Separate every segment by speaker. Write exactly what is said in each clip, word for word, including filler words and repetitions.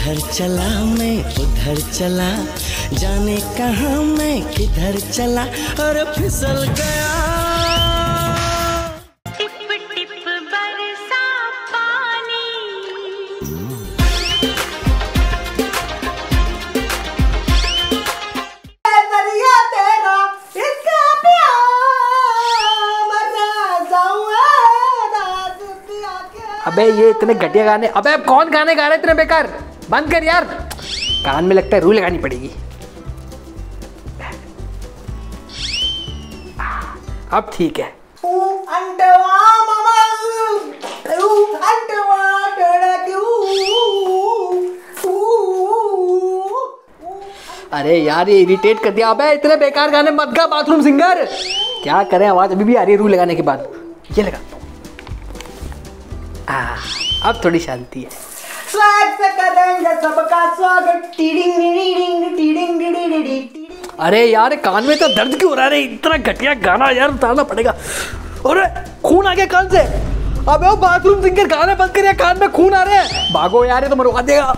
Speaker 1: इधर चला मैं उधर चला, जाने कहाँ मैं किधर चला और फिसल गया।
Speaker 2: अबे ये इतने घटिया गाने, अबे अब कौन गाने गा रहा है इतने बेकार, बंद कर यार, कान में लगता है रूह लगानी पड़ेगी। अब ठीक है। अरे यार ये इरिटेट कर दिया। अबे इतने बेकार गाने मत गा बाथरूम सिंगर। क्या करें, आवाज अभी भी आ रही है रूह लगाने के बाद। ये लगा आ, अब थोड़ी शांति है। से करेंगे सबका स्वागत। अरे यार कान में तो दर्द क्यों हो रहा है? इतना घटिया गाना यार उतारना पड़ेगा। अरे खून आ गया कान से। अबे वो बाथरूम सिंगर गाना बंद कर, कान में खून आ रहे हैं। भागो यार ये तो मरवा देगा।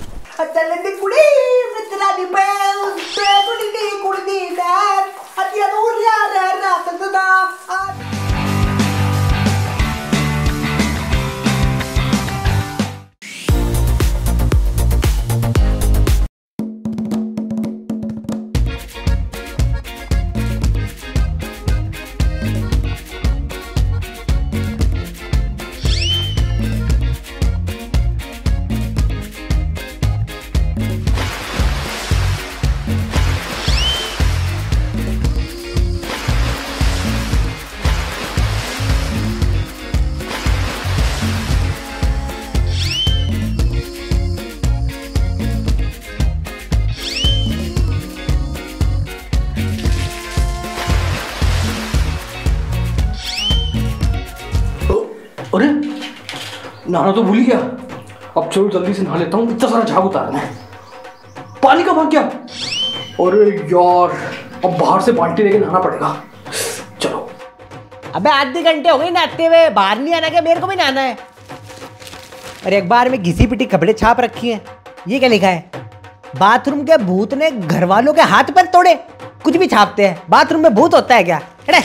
Speaker 2: अरे नहाना तो भूल ही गया। अब चलो जल्दी से नहा लेता हूँ, इतना सारा झाग उतारना है। पानी का भाग गया। अरे यार अब बाहर से बाल्टी लेके नहाना पड़ेगा। चलो।
Speaker 3: अबे आधे घंटे हो गए नहाते हुए, बाहर नहीं आना क्या? मेरे को भी नहाना है। अरे एक बार में घिसी पिटी कपड़े छाप रखी है। ये क्या लिखा है? बाथरूम के भूत ने घर वालों के हाथ पैर तोड़े। कुछ भी छापते हैं, बाथरूम में भूत होता है क्या? अरे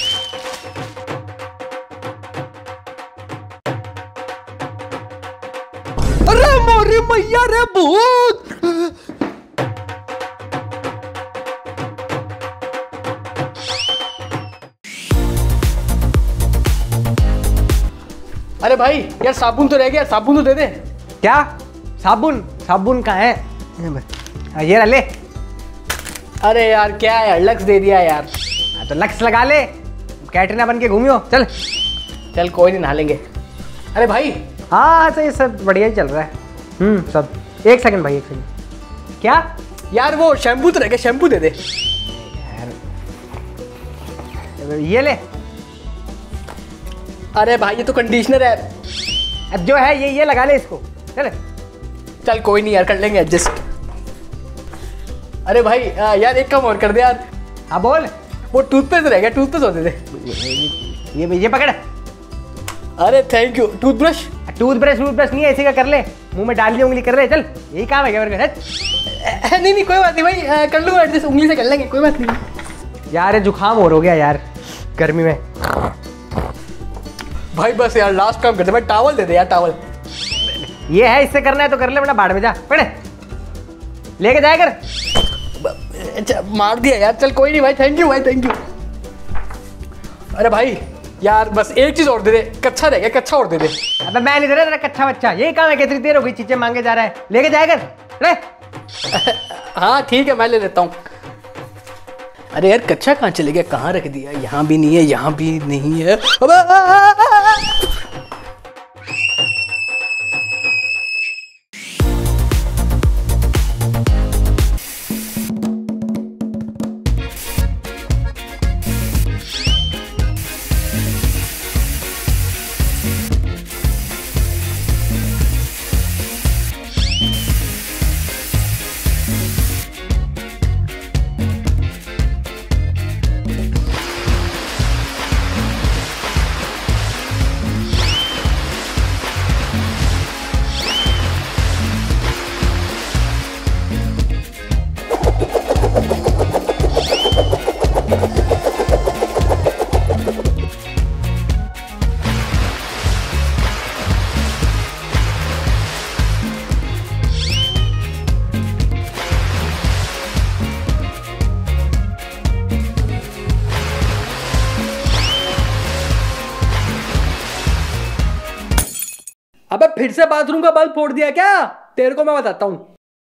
Speaker 2: अरे मोरी मैया रे भूत। अरे भाई यार साबुन तो रह गया, साबुन तो दे दे।
Speaker 3: क्या साबुन? साबुन कहाँ है? ये रहा ले।
Speaker 2: अरे यार क्या है, लक्स दे दिया यार।
Speaker 3: तो लक्स लगा ले, कैटरीना बन के घूमियो। चल
Speaker 2: चल कोई नहीं, नहा लेंगे। अरे भाई
Speaker 3: हाँ सही, सब बढ़िया ही चल रहा है। हम्म सब। एक सेकंड भाई, एक सेकंड। क्या
Speaker 2: यार वो शैम्पू तो रह गया, शैम्पू दे दे
Speaker 3: यार। ये ले।
Speaker 2: अरे भाई ये तो कंडीशनर है।
Speaker 3: अब जो है ये ये लगा ले इसको। चल
Speaker 2: चल कोई नहीं यार, कर लेंगे एडजस्ट। अरे भाई आ, यार एक काम और कर दे यार।
Speaker 3: हाँ बोल।
Speaker 2: वो टूथपेस्ट रह गया, टूथपेस्ट होते थे।
Speaker 3: ये ये पकड़।
Speaker 2: अरे thank you. Toothbrush
Speaker 3: toothbrush toothbrush नहीं है, इसी का कर ले, मुंह में डाल दी उंगली कर ले। चल यही काम है क्या मेरे को?
Speaker 2: नहीं नहीं कोई बात नहीं भाई, आ, कर लूँगा एडजस्ट, उंगली से कर लेंगे, कोई बात नहीं
Speaker 3: यार। जुकाम और हो गया यार गर्मी में।
Speaker 2: भाई बस यार लास्ट काम करते भाई, टॉवल दे दे यार, टॉवल।
Speaker 3: ये है, इससे करना है तो कर ले, वरना बाढ़ में जा। पड़े लेके जाए कर।
Speaker 2: अच्छा मार दिया यार। चल कोई नहीं भाई, थैंक यू भाई, थैंक यू। अरे भाई यार बस एक चीज और दे दे, कच्चा रह गया, कच्चा और दे दे।
Speaker 3: अबे मैं नहीं दे रहा तेरा कच्चा बच्चा, यही काम है। कितनी देर हो गई चीजें मांगे जा रहा है, लेके जाए कर।
Speaker 2: हाँ ठीक है मैं ले लेता हूँ। अरे यार कच्चा कहाँ चले गया, कहाँ रख दिया? यहाँ भी नहीं है, यहाँ भी नहीं है। अबे फिर से बाथरूम का बल्ब फोड़ दिया क्या? तेरे को मैं बताता हूँ।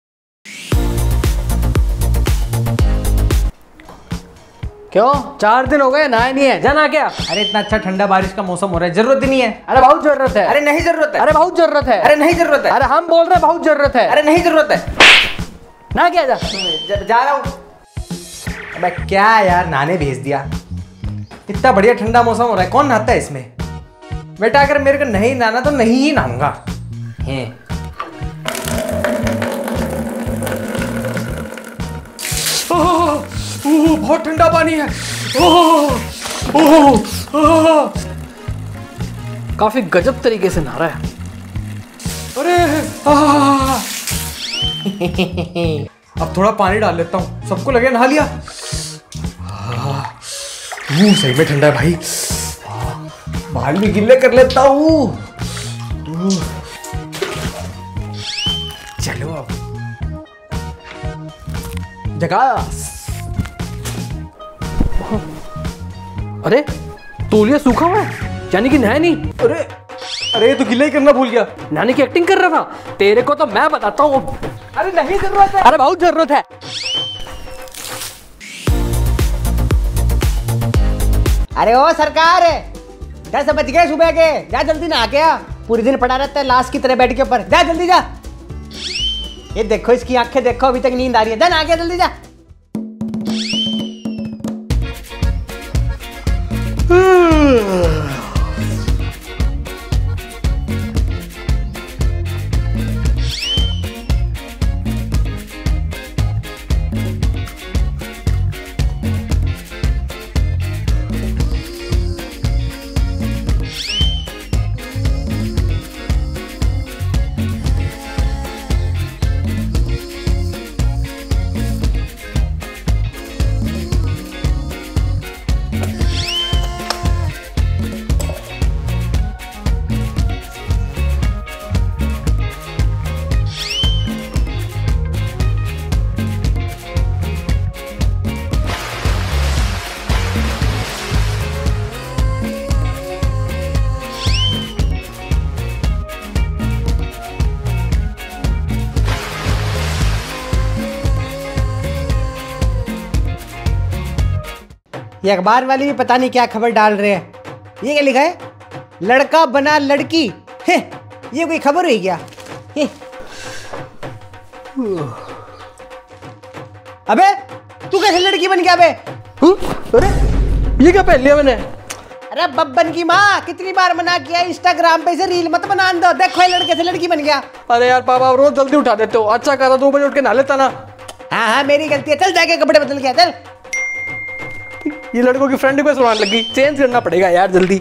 Speaker 2: क्यों, चार दिन हो गए नहाया नहीं है, जाना क्या?
Speaker 3: अरे इतना अच्छा ठंडा बारिश का मौसम हो रहा है, जरूरत ही नहीं है।
Speaker 2: अरे बहुत जरूरत है।
Speaker 3: अरे नहीं जरूरत है।
Speaker 2: अरे बहुत जरूरत है।
Speaker 3: अरे नहीं जरूरत है।
Speaker 2: अरे हम बोल रहे हैं बहुत जरूरत है।
Speaker 3: अरे नहीं जरूरत है।
Speaker 2: ना क्या जा
Speaker 3: जा, जा रहा हूँ। अबे क्या यार, नहाने भेज दिया। इतना बढ़िया ठंडा मौसम हो रहा है, कौन नहाता है इसमें? बेटा अगर मेरे को नहीं नहाना तो नहीं ही नहाऊंगा।
Speaker 2: ओह, बहुत ठंडा पानी है। ओह, ओह, ओह, काफी गजब तरीके से नहा रहा है। अरे
Speaker 3: अब थोड़ा पानी डाल लेता हूँ, सबको लगे नहा लिया। मुंह सही में ठंडा है भाई, बाल भी गिल्ले कर लेता हूँ। चलो अब जगह।
Speaker 2: अरे तौलिया सूखा हुआ है, यानी कि नहाया नहीं।
Speaker 3: अरे अरे तो गिल्ला ही करना भूल गया।
Speaker 2: नहाने की एक्टिंग कर रहा था। तेरे को तो मैं बताता हूँ।
Speaker 3: अरे नहीं जरूरत है।
Speaker 2: अरे बहुत जरूरत है।
Speaker 3: अरे ओ सरकार, दस बज गए सुबह के, जा जल्दी नहा के आ। पूरे दिन पड़ा रहता है लाश की तरह बेड के ऊपर, जा जल्दी जा। ये देखो इसकी आंखें देखो, अभी तक नींद आ रही है। जा नहा के जल्दी जा। ये अखबार वाली भी पता नहीं क्या खबर डाल रहे हैं। ये क्या लिखा है? लड़का बना लड़की। है, ये कोई खबर हुई क्या? है। अबे तू कैसे लड़की बन गया बे?
Speaker 2: अरे ये क्या पहन लिया मैंने?
Speaker 3: अरे बब्बन की माँ, कितनी बार मना किया इंस्टाग्राम पे से रील मत बना दो। देखो ये लड़के से लड़की बन गया।
Speaker 2: अरे यार पापा रोज जल्दी उठा देते हो। अच्छा करा दो बजे उठ के नहा लेता ना।
Speaker 3: हाँ हाँ मेरी गलती है, चल जाके कपड़े बदल के आ, चल।
Speaker 2: ये लड़कों की फ्रेंड को सुनाने लगी, चेंज करना पड़ेगा यार जल्दी।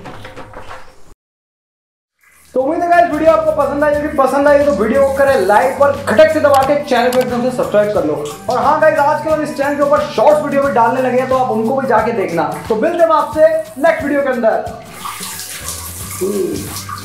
Speaker 2: तो उम्मीद है गाइस वीडियो आपको पसंद आई होगी। पसंद आई तो वीडियो को करें लाइक और खटक से दबा के चैनल को एकदम से सब्सक्राइब कर लो। और हाँ गाइस आजकल हम इस चैनल के ऊपर शॉर्ट्स वीडियो भी डालने लगे हैं, तो आप उनको भी जाके देखना। तो मिलते हैं आपसे नेक्स्ट वीडियो के अंदर।